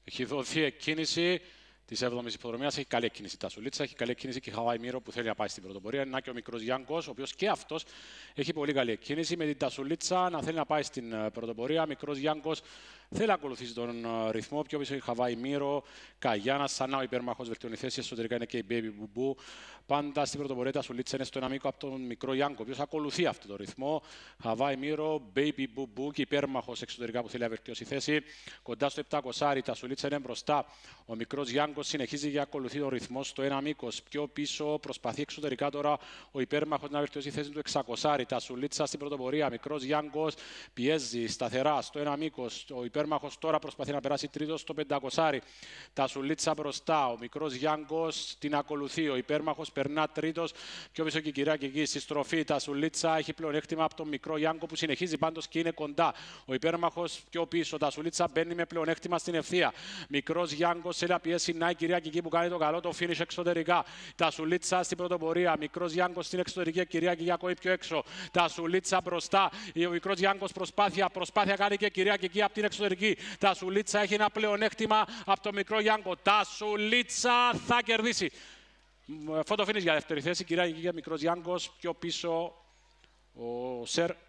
Έχει δοθεί εκκίνηση τη 7η υποδρομία. Έχει καλή εκκίνηση τα Σουλίτσα. Έχει καλή εκκίνηση και η Χαβάη Μύρο που θέλει να πάει στην πρωτοπορία. Να και ο μικρός Γιάνγκος, ο οποίος και αυτός έχει πολύ καλή εκκίνηση. Με την Τασουλίτσα να θέλει να πάει στην πρωτοπορία. Μικρός Γιάνγκος θέλει να ακολουθήσει τον ρυθμό. Πιο πίσω η Χαβάη Μύρο, Καγιάννα, Σανά, ο υπέρμαχος βελτιώνει θέση. Εσωτερικά είναι και η Baby Μπουμπού. Πάντα στην πρωτοπορία τα Σουλίτσα είναι στο ένα μήκο από τον μικρό Γιάνγκο, ο οποίος ακολουθεί αυτό το ρυθμό. Χαβάη Μύρο, Baby Μπουμπού και υπέρμαχος εξωτερικά που θέλει να βελτιώσει θέση. Κοντά στο 700 τα Σουλίτσα είναι μπροστά. Ο μικρός Γιάνγκος συνεχίζει και ακολουθεί τον ρυθμό στο ένα μήκος. Πιο πίσω προσπαθεί εξωτερικά τώρα ο υπέρμαχος να βελτιώσει θέση του 600. Τα Σουλίτσα στην πρωτοπορία. Μικρός Γιάνγκος πιέζει σταθερά στο ένα μήκος. Ο υπέρμαχος τώρα προσπαθεί να περάσει τρίτος στο 500. Τα Σουλίτσα μπροστά. Ο μικρός Γιάνγκος την ακολουθεί. Ο υπέρμαχος περνά τρίτος. Πιο πίσω και η κυρία και εκεί στη στροφή. Τα Σουλίτσα έχει πλεονέκτημα από τον μικρό Γιάνγκο που συνεχίζει πάντως και είναι κοντά. Ο υπέρμαχος πιο πίσω. Τα Σουλίτσα μπαίνει με πλεονέκτημα στην ευθεία. Μικρός Γιάνγκος θέλει να πιέσει να η κυρία και εκεί που κάνει το καλό το finish εξωτερικά. Τα Σουλίτσα στην πρωτοπορία. Μικρός Γιάνγκος στην εξωτερική. Κυρία και Γιακόη πιο έξω. Τα Σουλίτσα μπροστά. Ο μικρός Γιάνγκος προσπάθεια κάνει και κυρία και εκεί από την εξωτερική. Τα Σουλίτσα έχει ένα πλεονέκτημα από τον μικρό Γιάνγκο. Τα Σουλίτσα θα κερδίσει. Φωτοφίνης για δεύτερη θέση. Κυρία και εκεί μικρός Γιάνγκος πιο πίσω. Ο Σερ